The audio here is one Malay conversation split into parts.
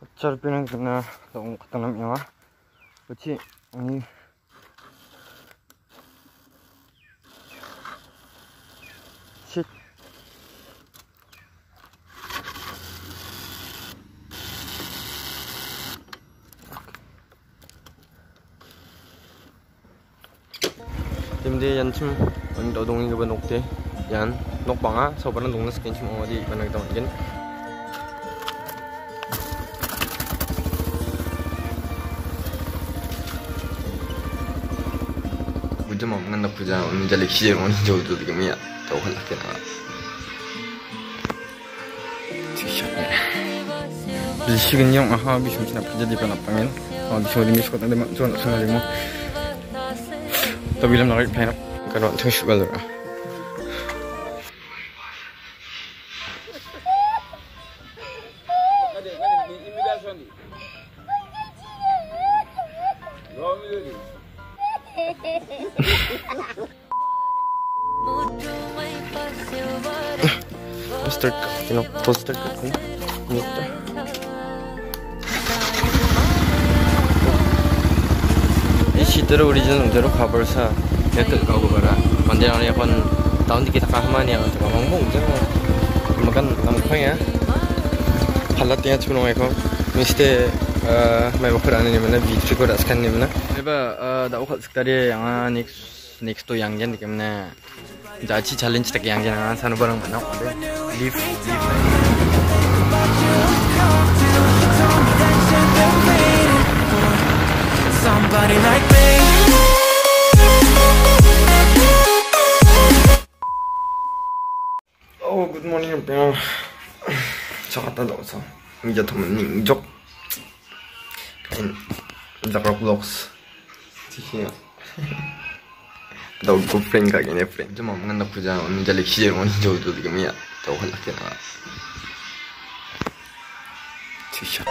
Cerpinan kena dong ketanam ya, kecil ini. Shit. Tim dia yang cuma untuk dongeng ke bentuk deh, yang nok banga, soalnya dongeng sekian cuma di bentuk teman-teman. Bukan mau nak puja, orang jadi kiri orang jauh tu juga miat, tahu lah kena. Bisi kenyang, aha, bisi macam nak puja di mana panggil, bisi macam bisi kota demak, cuan sengal demo. Tapi dalam nak penat, kalau tu suka lah. Start, you know, poster kan, gitu. Isi terus original terus cover sa, dekat kau beberapa. Mandiri orang yang tahun kita kahman yang tu ngomong terus, makan nampak ya. Halatnya cuma mereka, mesti mereka kerana ni mana video ko raskan ni mana. Lepas dah ukat sekali yang next tu yang jen di mana. Jadi challenge tak yang jen sana barang mana ada. Leave. Somebody like me. Oh, good morning, everyone. Jakarta 나와서 이제 더는 인적 Jakarta vlogs. 지시야. 너 girlfriend 가긴 해, friend. 좀 없는 나 보자. 오늘 잘 기절 오는 저도 지금이야. 더 혼났겠나. 지시야.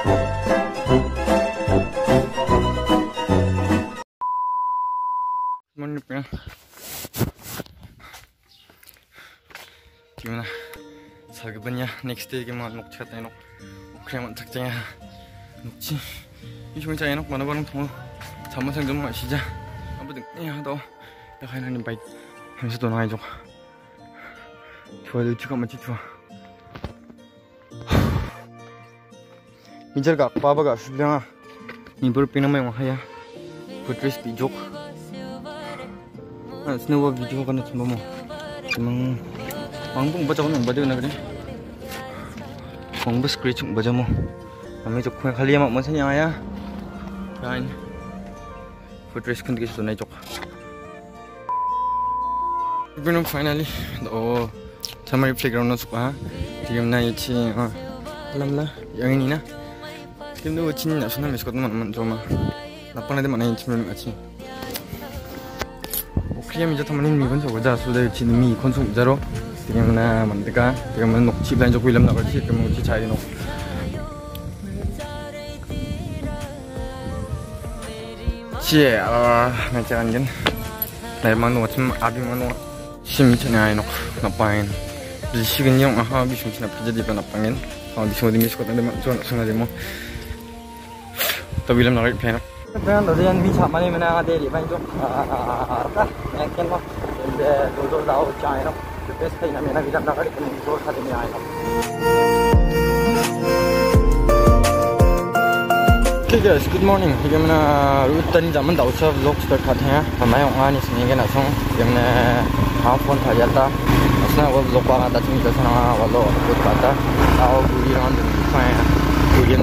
뭐냐? gimana? Sahabatnya next day gimana? Nuk chat enok. 그냥 taknya. Nukci. 이 중에 자 enok mana barang tunggu. 잠만 좀 마시자. 아무튼 야 너. 나 가는 바이. 하면서 또 나가줘. 좋아요. 지금 맞지 좋아. 미절가 바바가 수병아. 이불 피나면 하야. 굿드레스 비족. 스노우 비디오 kan cuma mau mampu baca kan baca nak ni mampu scratch baca mau kami jok kali yang mak masanya ya kan footrest kan kita naik jok belum finally oh sama playground nak suka tim na ichi lamla yang ini na tim tu cini nak sana meskot mana cuma lapang ada mana yang cuma nak cini 그냥 이제 타면은 미건 저거자 수대 지능이 건축 자로 그냥 나 만들까 그러면 녹지 plan 적고 일람 나가지 그러면 우리 자리 녹 지 나자 안겐 날만 놓침 아비만 놓 심천에 아이 녹 나빠인 비시근 영 아하 비심치나 피자디 반 나빠인 비심 어디 미스고 근데 막 좋아 생각이 뭐 또 일람 나갈 plan Kan tadi yang bisa mana mana ada di mana tu, apa? Yang kan mah, dulu tahu cahaya, the best thing mana kita nak kali kan dulu ada ni ayam. Okay guys, good morning. Kita mana rutin zaman tahu saya vlog start katanya. Kami orang ni sini kan asal, kita mana half pun thaya ta. Asal awak vlog apa ada cuma sana awak vlog kata. Tahu buli orang tu fine, buli.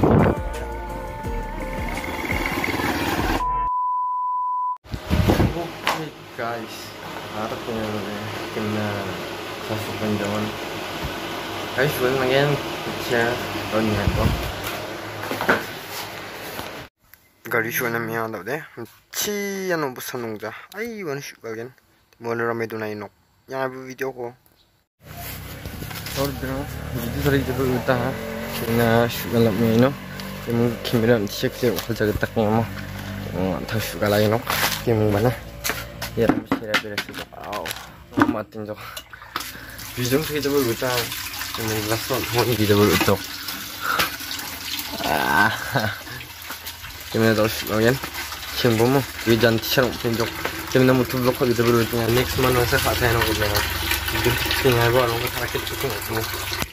Guys, harap punya kena sasukan zaman. Guys, bukan makin kecil tahun ni tu. Gari suara ni ada deh. Cian nombor sanungja. Ayo kan suka kan. Mula ramai tu naik nok. Yang abu video ko. Sorry bro. Video tadi tu utah. Kena suka lap ni no. Kemu kamera cek cek kerja ketak ni mo. Tak suka lagi nok. Kemu mana? Ya, mesti ada beres tu. Wow, matiin jauh. Video kita baru utang, cuma langsung mau ini kita baru utang. Gimana terus kalian? Siang bomo, hujan tiang penjok. Gimana mau tuh blok gitu berarti next mana saya tak tahu nak gimana. Tinggal gua orang sakit cukup semua.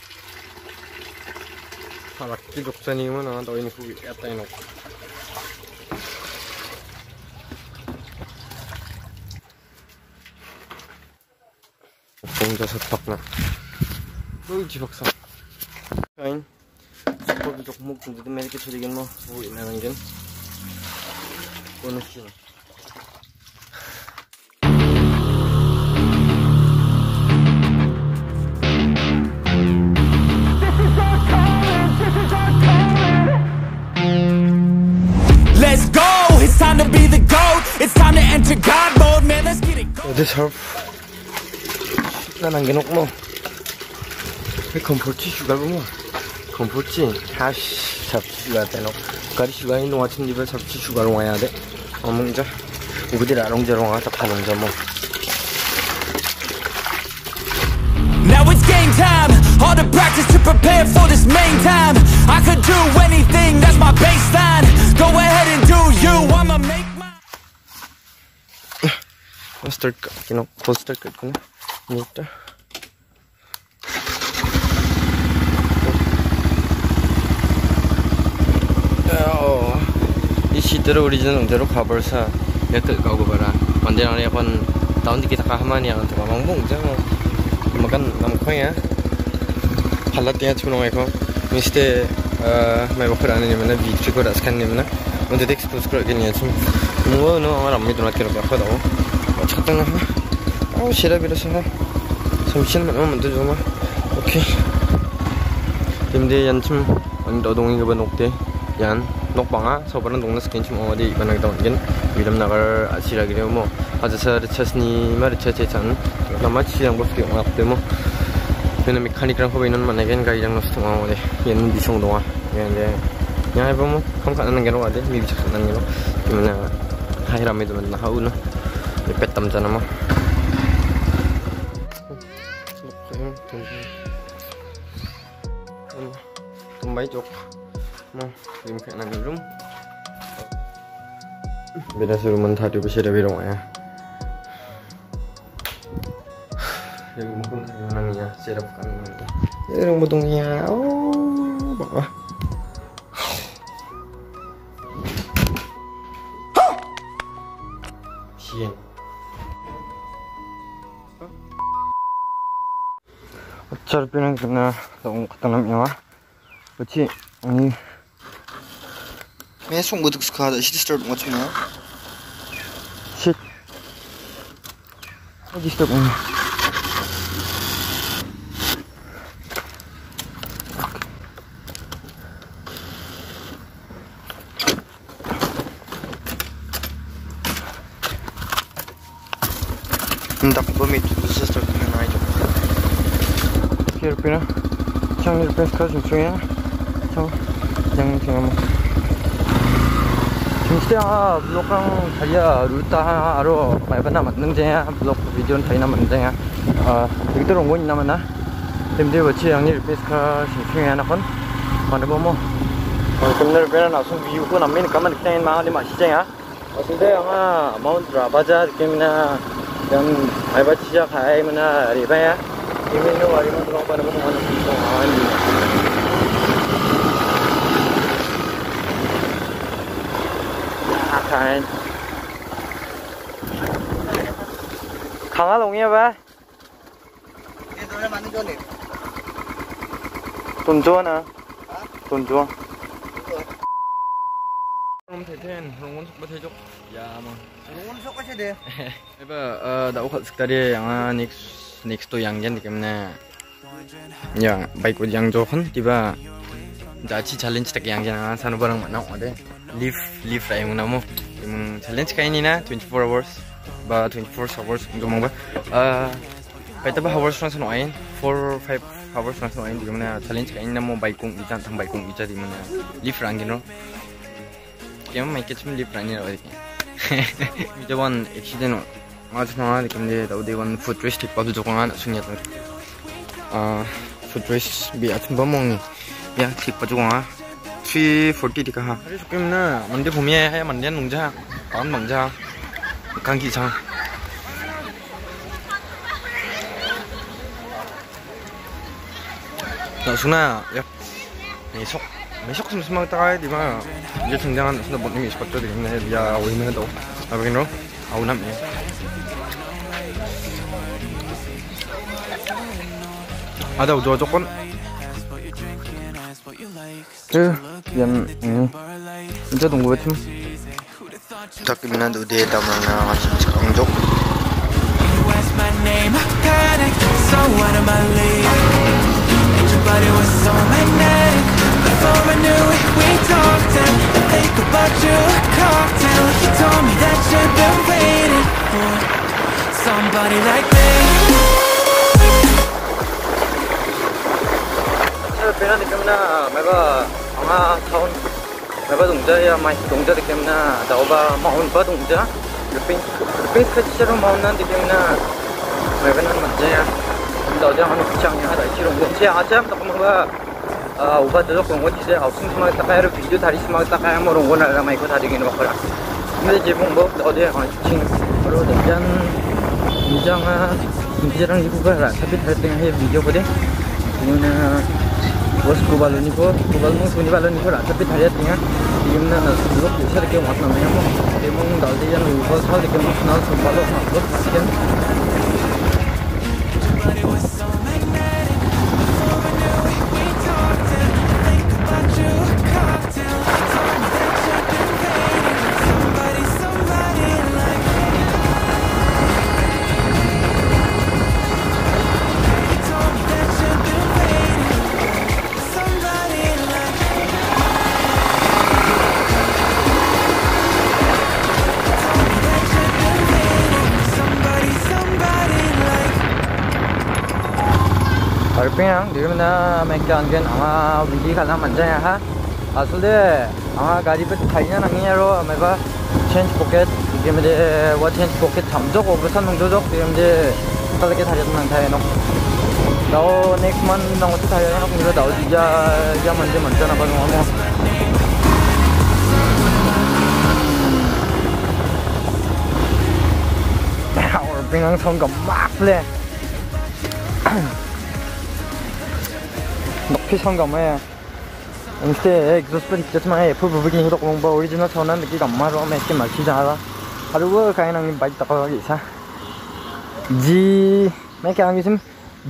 Sakit dokter ni mana tahu ini kuwi apa ini. 혼자서 탔나? 지 박사. 아인. 거기 조금 근데도 매렇게 처리긴 뭐 있나는 게. 보너스. Let's go. It's time to be the GOAT. It's time to enter God mode, man. Let's get it. This help. 난 안 개놓고 뭐 컴포트 슈가고 뭐 컴포트 하시 잡지 슈가 되노 가리 슈가 있는 같은 집에 잡지 슈가로 와야 돼 어몽자 우리들 아롱자롱 와서 파는자 뭐 Now it's game time. All the practice to prepare for this main time. I could do anything. That's my baseline. Go ahead and do you. I'ma make my. start you know poster cut ko na nito 이 시대로 오리지널 응대로 가버사 내가 가고 봐라 반대랑 약간 다운디 기타 가만히 안 들어 망봉 잖아 makan namkonya halatnya cuma mereka mesti मैं बखर आने निमना वीडियो को रस करने निमना मुझे देख एक्सपोज कर के नहीं है वो नो हमारा अम्मी दोनों के लोग बात बताओ अच्छा तो ना आओ शेरा भी रसा समझने में ना मुझे जो ना ओके 근데 연침 언더 동이 그 녹대 연 녹방아 서버는 동네 스킨 좀 어디 이번 하기도 언젠 위lâm 나갈 아시라기래요 뭐 아저서 리처스니 마르처체찬 남아치 양보스기 없대 뭐 왜냐면 메카닉이랑 호비는 만나긴 가이랑 nostung 어디 얘는 비송 동아 근데 야 이거 뭐 감가는 게로 가대 미비 착는 게로 그러면 하이라미도 맨나 하우나 뺐담잖아 뭐 좀 많이 줘. 뭐 지금 그냥 룸. 미라스 룸은 다 뒤부시려 비로 와야. 여기 무슨 사용하느냐? 셋업 가는 건데. 이런 모동이야. 오, 봐봐. 시엔. 어차피는 그냥 너무 갖다 놓으면 와. 그렇지. 아니. मैं सोंग बुद्ध स्कूल दा सिटी स्टार्ट मच ना 쉿. 어디 있어? 딱 보면 두 시스터 그냥 나이죠. Kirpina. Chang Kirpina 가서 중이야. 저 양양 진짜 블록랑 다이아 루타 하러 말반나 만능제야 블록 비디오는 다이나 만능제야 여기들 온 거 있나 만나 근데 어찌 양일 베스카 중에 하나건 근데 뭐 금늘 배는 나선 비우고 남미는 가만 그냥 마을이 맛있잖아 근데 영아 마운트 라바자 느낌이나 양 알바치자 가이면나 리바야 이민도 와리만 들어가는 거 보면 Kain 강아 동이야 봐. ये दोनों माने जो ले 돈 줘 나. 돈 줘. 놈 대텐 롱원 속바 대적. 야 뭐. 롱원 속 같이 돼. 해봐 나 오카 스타리 양아 닉스 또 양전 때문에 야 바이크 양조 헌 디바 자치 챌린지 딱 양전 사는 거랑 만나 어데 live lah yang nama challenge kayak ini na 24 hours ba 24 hours enggak mau ba kita bah hours langsung main 4 5 hours langsung main di mana challenge kayak ini nama baikung ijan tang baikung ija di mana live rangin lo kayak main kecil live rangin lo ini jawan accident aja nggak di kende tahu dewan food race tik baru jokongan langsungnya tuh food race biar cuma mong ya tik baru jokongan 340 đi cả ha. Cái chụp kim nữa, mình đi phùm ye hay mình đi nung cha, bán bằng cha, càng kỳ cha. Đó xuống nào, yep. Mấy sốc xem xem tay thì mà giờ thường đang nó bọn mình sắp cho thì này giờ ôi mình đâu, à bên đó, áo nằm nhỉ. À đâu cho con. Chứ hiện giờ đồng với thêm Tak minat udah taman macam sekarang jok. My name, I panicked, so out of my league. Your body was so magnetic. Before I knew it, we talked and I think about you, a cocktail. You told me that you've been waiting for somebody like me. Pena dikemna, mereka ama tahun mereka 동자야 많이 동자 dikemna, 다오바 마운 바 동자, lebih kecil maunan dikemna, mereka nan manjaya, kita aja anu kecangnya ada cilung, saya aja tak mengapa, ubah dulu konggo sih, aku semua tak kayak video tadi semua tak kayak mau ronggo nara mai ikut tadi gini bakal, ini jepung bo, aja anu cing, kalau dan jangan jarang dibuka lah, tapi tengah video kode, ini bos kubal ni ko suni balon ni ko rasa tapi thariat niya timna look usar ke mat na mo demong daldi yan ubal sal ke mo nal sumbalo look pasken Arpeng, di mana mereka angin ama video kalau manjaya ha, asalnya ama gari pet kayaknya nangnya ro, mereka change pocket, di mana what change pocket samjok, obesan nungjok, di mana kita lagi thariat nang thaya no. Tahu next month nang waktu thaya no, kita tahu dia manja apa ngomong. Arpeng ang song gamak le. 높이 성감해. 인스테 엑소스펜 제스마에 부부기니 후덕 공부 오리지널 선한 느끼가 엄마로 맥게 마시자. 하루가 가인왕님 바이 따가가 기사. G 맥게 안기심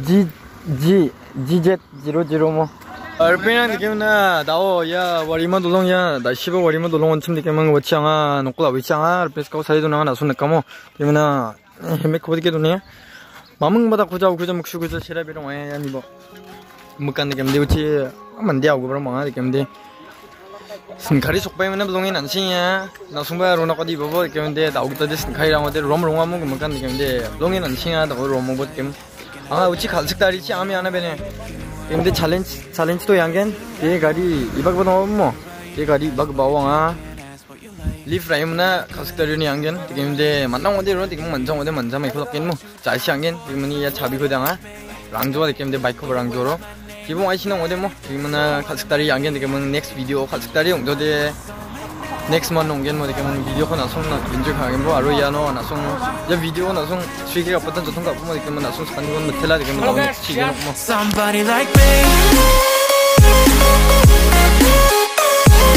GZ00 뭐. 얼마나 느낌나 나오 야 와리만 돌롱야 나 15 와리만 돌롱 원침 느낌은 워치앙아 놓고다 위치앙아 알페스카고 사이도 나가 나손 느까모 그러면은 맥게 보디게 도네. 마뭉바다 구자고 구자 묵슈 구자 시라비롱 와야 니뭐 Bukan di game dia uci mandi aku berapa mana di game dia sengkari supaya mana belum ini nansinya langsung bayar orang kau di bawah di game dia tahu kita dia sengkari orang dia rom amu bukan di game dia belum ini nansinya tahu rom buat game uci kalsik dari si ami ana bene game dia challenge tu yang kan dia gari ibak bawa mo dia gari ibak bawa live ride mana kalsik dari ni yang kan di game dia mana orang dia orang di game manjang mai ikut game mo jadi si yang kan di mana ya cabi kau dah 랑조가 di game dia bike cover 랑조로 기본 아이시는 어디 뭐 이거는 가족들이 양견 되게 뭐 next video 가족들이 옹도데 next month 옹견 뭐 되게 뭐 비디오 나송 인줄 가게 뭐 아로야노 나송 야 비디오 나송 수익이가 어떤 좋던 거 뭐 되게 뭐 나송 산건 뭐 텔라 되게 뭐 나오는 지금 뭐 somebody like me.